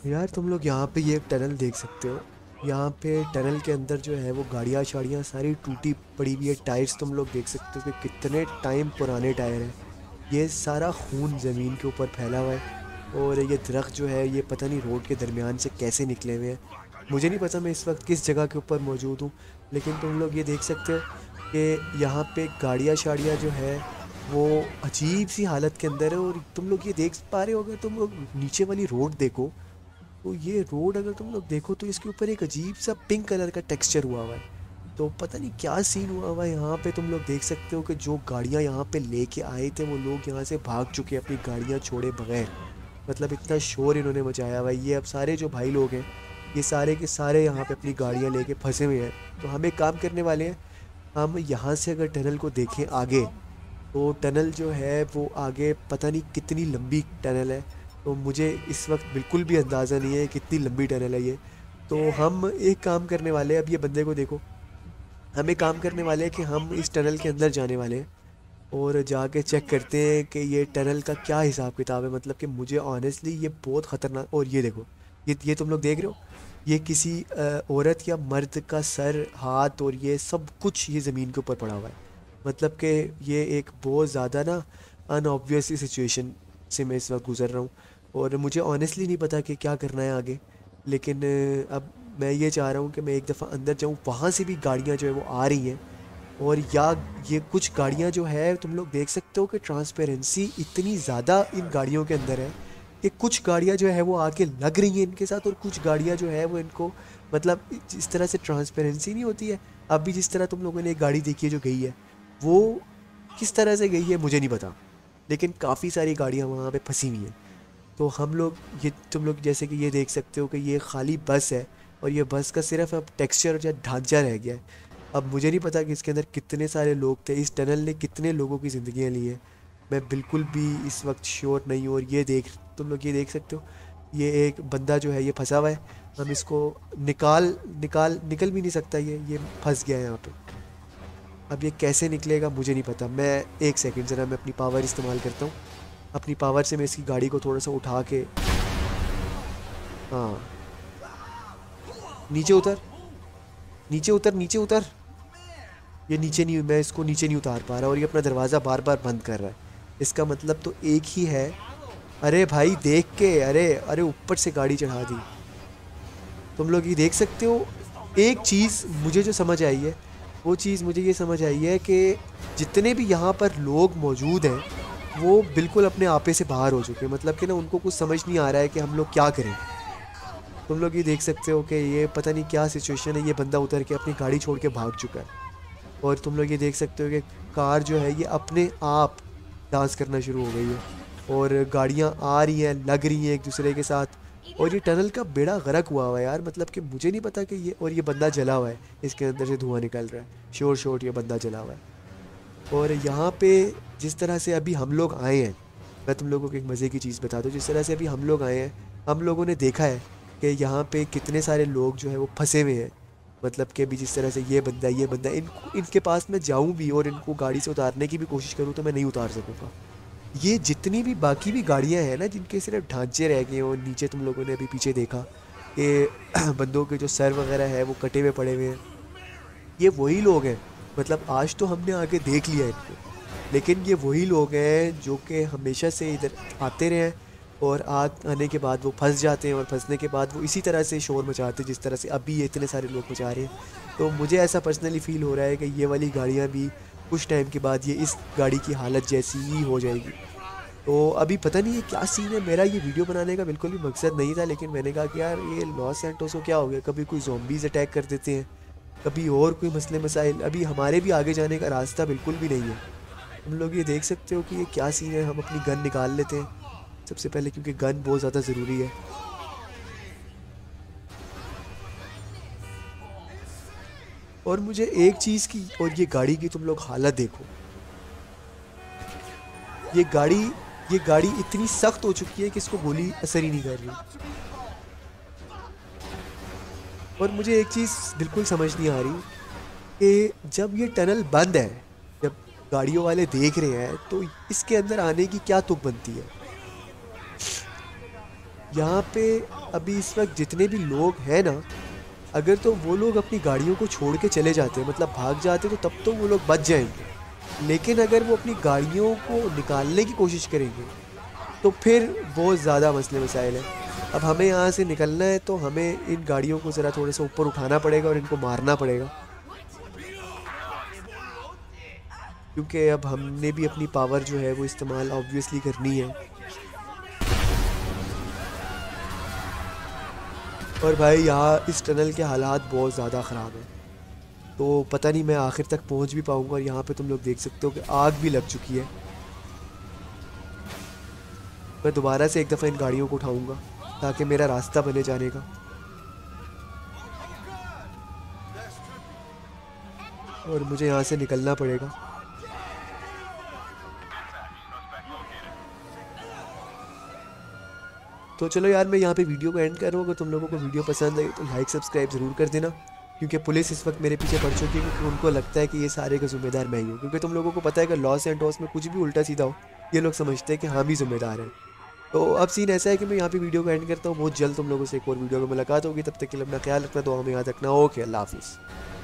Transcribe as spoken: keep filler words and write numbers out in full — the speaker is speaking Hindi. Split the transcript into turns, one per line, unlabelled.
यार तुम लोग यहाँ पे ये एक टनल देख सकते हो। यहाँ पे टनल के अंदर जो है वो गाड़ियाँ शाड़ियाँ सारी टूटी पड़ी हुई है। टायर्स तुम लोग देख सकते हो कि कितने टाइम पुराने टायर हैं। ये सारा खून ज़मीन के ऊपर फैला हुआ है। और ये दरख्त जो है ये पता नहीं रोड के दरमियान से कैसे निकले हुए हैं। मुझे नहीं पता मैं इस वक्त किस जगह के ऊपर मौजूद हूँ, लेकिन तुम लोग ये देख सकते हो कि यहाँ पे गाड़ियाँ शाड़ियाँ जो है वो अजीब सी हालत के अंदर है। और तुम लोग ये देख पा रहे हो, अगर तुम लोग नीचे वाली रोड देखो तो ये रोड अगर तुम लोग देखो तो इसके ऊपर एक अजीब सा पिंक कलर का टेक्सचर हुआ हुआ है। तो पता नहीं क्या सीन हुआ हुआ है यहाँ पे। तुम लोग देख सकते हो कि जो गाड़ियाँ यहाँ पे लेके आए थे वो लोग यहाँ से भाग चुके हैं अपनी गाड़ियाँ छोड़े बगैर। मतलब इतना शोर इन्होंने मचाया हुआ है। ये अब सारे जो भाई लोग हैं ये सारे के सारे यहाँ पे अपनी गाड़ियाँ लेके फंसे हुए हैं। तो हम एक काम करने वाले हैं, हम यहाँ से अगर टनल को देखें आगे, तो टनल जो है वो आगे पता नहीं कितनी लंबी टनल है। तो मुझे इस वक्त बिल्कुल भी अंदाज़ा नहीं है कितनी लंबी टनल है ये। तो हम एक काम करने वाले हैं, अब ये बंदे को देखो, हम एक काम करने वाले हैं कि हम इस टनल के अंदर जाने वाले हैं और जाके चेक करते हैं कि ये टनल का क्या हिसाब किताब है। मतलब कि मुझे ऑनेस्टली ये बहुत ख़तरनाक। और ये देखो, ये ये तुम लोग देख रहे हो, ये किसी अ, औरत या मर्द का सर, हाथ और ये सब कुछ ये ज़मीन के ऊपर पड़ा हुआ है। मतलब कि ये एक बहुत ज़्यादा ना अनऑब्वियस सी सिचुएशन से मैं इस वक्त गुज़र रहा हूँ। और मुझे ऑनेस्टली नहीं पता कि क्या करना है आगे। लेकिन अ, अब मैं ये चाह रहा हूँ कि मैं एक दफ़ा अंदर जाऊँ, वहाँ से भी गाड़ियाँ जो है वो आ रही हैं। और या ये कुछ गाड़ियाँ जो है तुम लोग देख सकते हो कि ट्रांसपेरेंसी इतनी ज़्यादा इन गाड़ियों के अंदर है कि कुछ गाड़ियाँ जो है वो आके लग रही हैं इनके साथ, और कुछ गाड़ियाँ जो है वो इनको, मतलब जिस तरह से ट्रांसपेरेंसी नहीं होती है। अभी जिस तरह तुम लोगों ने एक गाड़ी देखी है जो गई है, वो किस तरह से गई है मुझे नहीं पता, लेकिन काफ़ी सारी गाड़ियाँ वहाँ पे फंसी हुई हैं। तो हम लोग ये तुम लोग जैसे कि ये देख सकते हो कि ये खाली बस है, और ये बस का सिर्फ अब टेक्सचर या ढांचा रह गया है। अब मुझे नहीं पता कि इसके अंदर कितने सारे लोग थे, इस टनल ने कितने लोगों की ज़िंदगियाँ ली हैं। मैं बिल्कुल भी इस वक्त श्योर नहीं हूँ। और ये देख, तुम लोग ये देख सकते हो, ये एक बंदा जो है ये फंसा हुआ है। हम इसको निकाल निकाल निकल भी नहीं सकता, ये ये फंस गया है यहाँ पे। अब ये कैसे निकलेगा मुझे नहीं पता। मैं एक सेकंड ज़रा मैं अपनी पावर इस्तेमाल करता हूँ। अपनी पावर से मैं इसकी गाड़ी को थोड़ा सा उठा के, हाँ, नीचे उतर, नीचे उतर, नीचे उतर। ये नीचे नहीं, मैं इसको नीचे नहीं उतार पा रहा और ये अपना दरवाज़ा बार बार बंद कर रहा है। इसका मतलब तो एक ही है। अरे भाई देख के, अरे अरे ऊपर से गाड़ी चढ़ा दी। तुम लोग ये देख सकते हो। एक चीज़ मुझे जो समझ आई है, वो चीज़ मुझे ये समझ आई है कि जितने भी यहाँ पर लोग मौजूद हैं वो बिल्कुल अपने आपे से बाहर हो चुके हैं। मतलब कि ना उनको कुछ समझ नहीं आ रहा है कि हम लोग क्या करें। तुम लोग ये देख सकते हो कि ये पता नहीं क्या सिचुएशन है। ये बंदा उतर के अपनी गाड़ी छोड़ के भाग चुका है। और तुम लोग ये देख सकते हो कि कार जो है ये अपने आप डांस करना शुरू हो गई है। और गाड़ियाँ आ रही हैं, लग रही हैं एक दूसरे के साथ। और ये टनल का बेड़ा गर्क हुआ हुआ है यार। मतलब कि मुझे नहीं पता कि ये, और ये बंदा जला हुआ है, इसके अंदर से धुआं निकल रहा है शोर शोर, ये बंदा जला हुआ है। और यहाँ पे जिस तरह से अभी हम लोग आए हैं, मैं तुम लोगों को एक मज़े की चीज़ बता दूँ। जिस तरह से अभी हम लोग आए हैं, हम लोगों ने देखा है कि यहाँ पे कितने सारे लोग जो है वो फंसे हुए हैं। मतलब कि अभी जिस तरह से ये बंदा ये बंदा इन इनके पास मैं जाऊँ भी और इनको गाड़ी से उतारने की भी कोशिश करूँ तो मैं नहीं उतार सकूँगा। ये जितनी भी बाकी भी गाड़ियाँ हैं ना जिनके सिर्फ ढांचे रह गए हैं, और नीचे तुम लोगों ने अभी पीछे देखा कि बंदों के जो सर वगैरह है वो कटे हुए पड़े हुए हैं, ये वही लोग हैं। मतलब आज तो हमने आके देख लिया इनको, लेकिन ये वही लोग हैं जो कि हमेशा से इधर आते रहे हैं। और आ आने के बाद वो फंस जाते हैं, और फंसने के बाद वो इसी तरह से शोर मचाते हैं जिस तरह से अभी ये इतने सारे लोग मचा रहे हैं। तो मुझे ऐसा पर्सनली फ़ील हो रहा है कि ये वाली गाड़ियाँ भी कुछ टाइम के बाद ये इस गाड़ी की हालत जैसी ही हो जाएगी। तो अभी पता नहीं ये क्या सीन है। मेरा ये वीडियो बनाने का बिल्कुल भी मकसद नहीं था, लेकिन मैंने कहा कि यार ये लॉस सैंटोस को क्या हो गया, कभी कोई ज़ॉम्बीज़ अटैक कर देते हैं, कभी और कोई मसले मसाइल। अभी हमारे भी आगे जाने का रास्ता बिल्कुल भी नहीं है। तुम लोग ये देख सकते हो कि ये क्या सीन है। हम अपनी गन निकाल लेते हैं सबसे पहले, क्योंकि गन बहुत ज़्यादा ज़रूरी है। और मुझे एक चीज़ की, और ये गाड़ी की तुम लोग हालत देखो। ये गाड़ी ये गाड़ी इतनी सख्त हो चुकी है कि इसको गोली असर ही नहीं कर रही। और मुझे एक चीज़ बिल्कुल समझ नहीं आ रही कि जब ये टनल बंद है, जब गाड़ियों वाले देख रहे हैं, तो इसके अंदर आने की क्या तुक बनती है। यहाँ पे अभी इस वक्त जितने भी लोग हैं ना, अगर तो वो लोग अपनी गाड़ियों को छोड़ के चले जाते हैं, मतलब भाग जाते, तो तब तो वो लोग बच जाएंगे। लेकिन अगर वो अपनी गाड़ियों को निकालने की कोशिश करेंगे तो फिर बहुत ज़्यादा मसले मसाइल हैं। अब हमें यहाँ से निकलना है तो हमें इन गाड़ियों को ज़रा थोड़ा सा ऊपर उठाना पड़ेगा और इनको मारना पड़ेगा, क्योंकि अब हमने भी अपनी पावर जो है वो इस्तेमाल ऑब्वियसली करनी है। और भाई यहाँ इस टनल के हालात बहुत ज़्यादा ख़राब हैं, तो पता नहीं मैं आखिर तक पहुँच भी पाऊँगा। और यहाँ पे तुम लोग देख सकते हो कि आग भी लग चुकी है। मैं दोबारा से एक दफ़ा इन गाड़ियों को उठाऊँगा ताकि मेरा रास्ता बने जाने का। और मुझे यहाँ से निकलना पड़ेगा। तो चलो यार, मैं यहाँ पे वीडियो को एंड कर रहा हूँ। अगर तुम लोगों को वीडियो पसंद आई तो लाइक सब्सक्राइब ज़रूर कर देना, क्योंकि पुलिस इस वक्त मेरे पीछे पड़ चुकी है, क्योंकि उनको लगता है कि ये सारे का ज़िम्मेदार मैं ही हूँ। क्योंकि तुम लोगों को पता है कि लॉस एंटोस में कुछ भी उल्टा सीधा हो, ये लोग समझते हैं कि हम ही ज़िम्मेदार हैं। तो अब सीन ऐसा है कि मैं यहाँ पे वीडियो को एंड करता हूँ। बहुत जल्द तुम लोगों से एक और वीडियो में मुलाकात होगी। तब तक के लिए अपना ख्याल रखना, दुआ में याद रखना। ओके, अल्लाह हाफिज़।